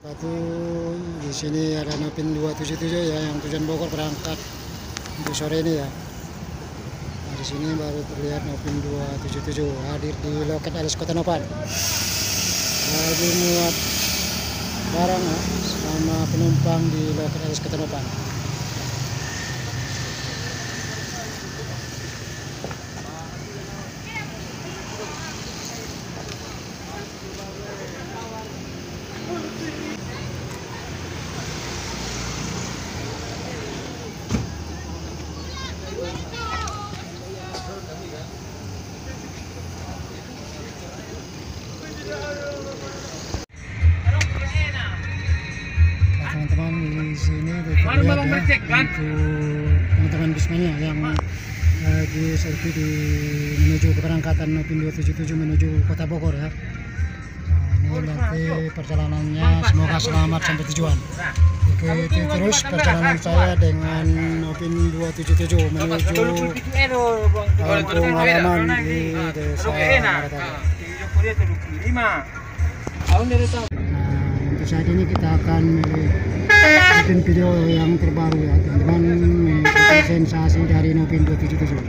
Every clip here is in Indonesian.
Satu di sini ada Nopin 277 ya, yang tujuan Bogor berangkat untuk sore ini ya. Nah, di sini baru terlihat Nopin 277 hadir di loket LS Kota Nopan. Lagi muat barang ya, sama penumpang di loket LS Kota Nopan. Teman-teman di sini terlihat ya, untuk teman-teman Bismania yang lagi selfie menuju keberangkatan Nopin 277 menuju Kota Bogor ya. Nah, ini nanti perjalanannya semoga selamat sampai tujuan. Ikuti terus perjalanan saya dengan Nopin 277 menuju kampung halaman di Desa Marataya. Untuk saat ini kita akan bikin video yang terbaru ya teman-teman, mengikuti sensasi dari Nopin 277.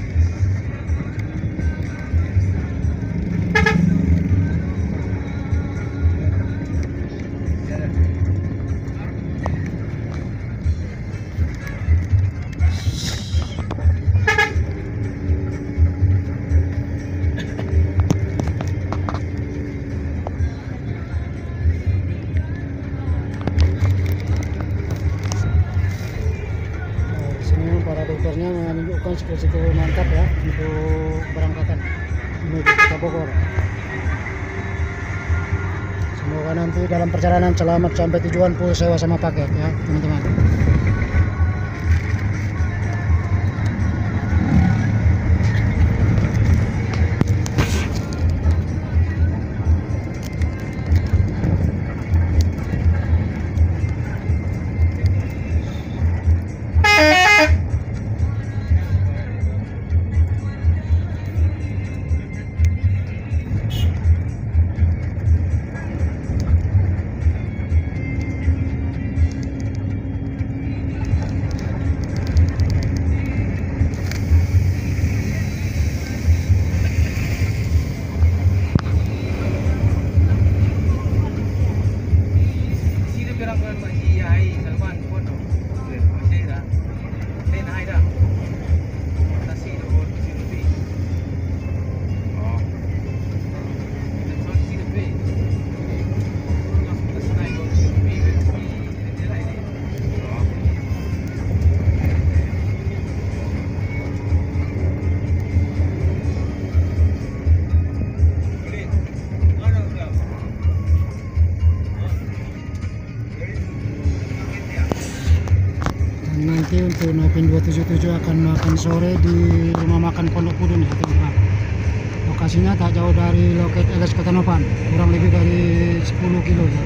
Para dokternya menunjukkan situ mantap ya untuk berangkatan menuju Kota Bogor. Semoga nanti dalam perjalanan selamat sampai tujuan, full sewa sama paket ya teman-teman. Nanti untuk Nopin 277 akan makan sore di rumah makan Pondok Pudun ya teman-teman. Lokasinya tak jauh dari loket LS Kota Nopan, kurang lebih dari 10 kilo ya.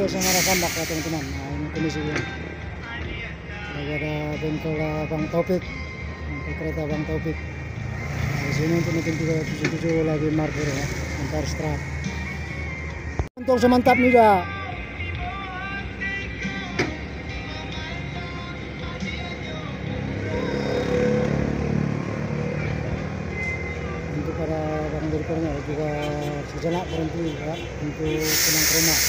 Desa Marasambak ya teman-teman. Nah ini kondisinya. Lagi ada bengkel Bang Taufik, bengkel kereta Bang Taufik. Nah, di sini untuk mesin 377 lagi marker ya, antar strat. Untuk semantap juga. Untuk para bang drivernya juga sejenak berhenti ya untuk pulang ke rumah.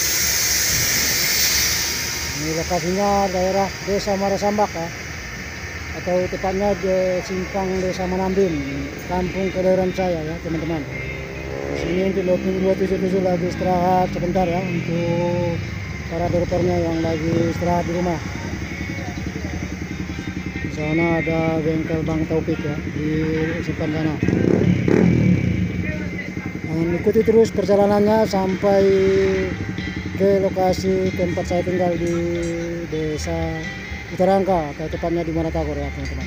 Ini lokasinya daerah Desa Marasambak ya, atau tepatnya di simpang Desa Manambim, kampung kelahiran saya ya teman-teman. Di sini untuk loading 277 lagi istirahat sebentar ya untuk para drivernya yang lagi istirahat di rumah. Di sana ada bengkel Bang Taufik ya di simpang sana. Dan ikuti terus perjalanannya sampai ke lokasi tempat saya tinggal di Desa Utarangka atau tepatnya di Maratagor ya teman-teman.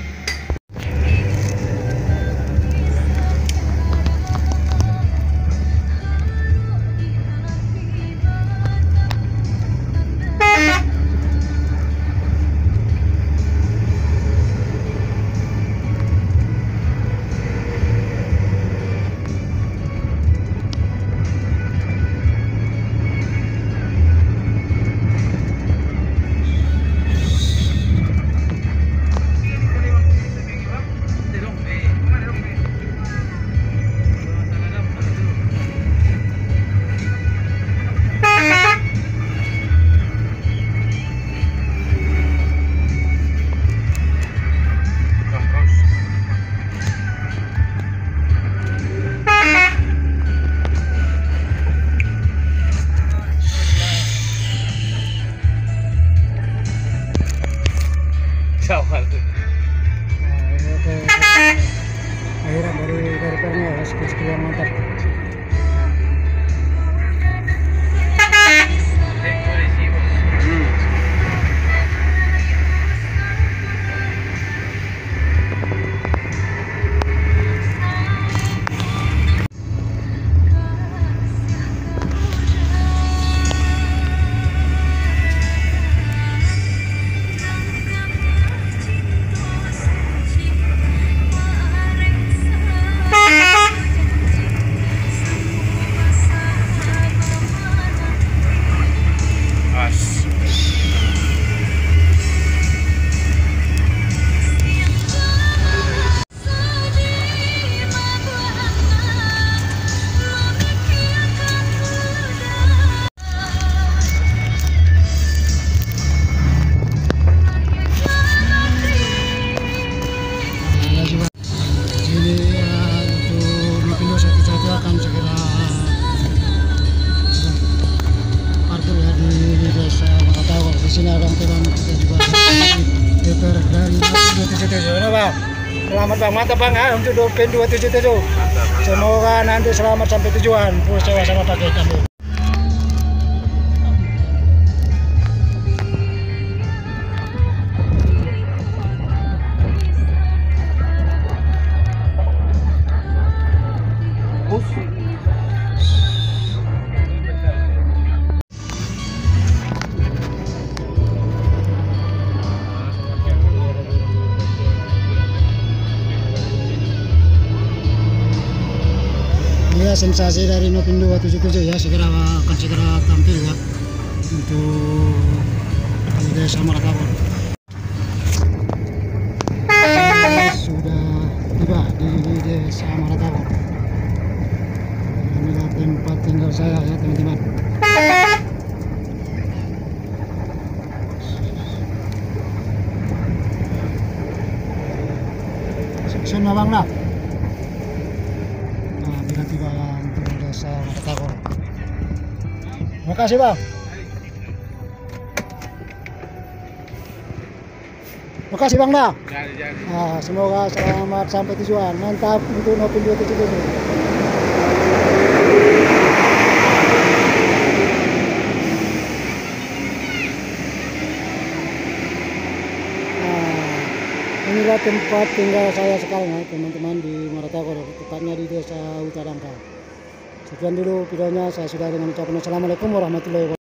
Akhiran dari drivernya ya, skill yang mantap. Akan segera parkir ya di Desa Maratagor. Di sini ada orang kita juga driver dari 277. Nah, Bang. Selamat Bang, mantap Bang ya untuk Dopin 277. Semoga nanti selamat sampai tujuan. Terus sewa sama pakai kami. Ya, sensasi dari Nopin 277 ya akan segera tampil ya untuk di Desa Maratagor. Sudah tiba di Desa Maratagor. Inilah tempat tinggal saya ya teman-teman. Sun Bang lah. Tiba untuk Desa Maratagor. Terima kasih Bang. Terima kasih Bang dah. Nah, semoga selamat sampai tujuan. Mantap untuk Nopin 277. Inilah tempat tinggal saya sekarang ya teman-teman di Maratagor, tepatnya di Desa Utarangka. Sekian dulu videonya, saya sudah dengan ucapan assalamualaikum warahmatullahi wabarakatuh.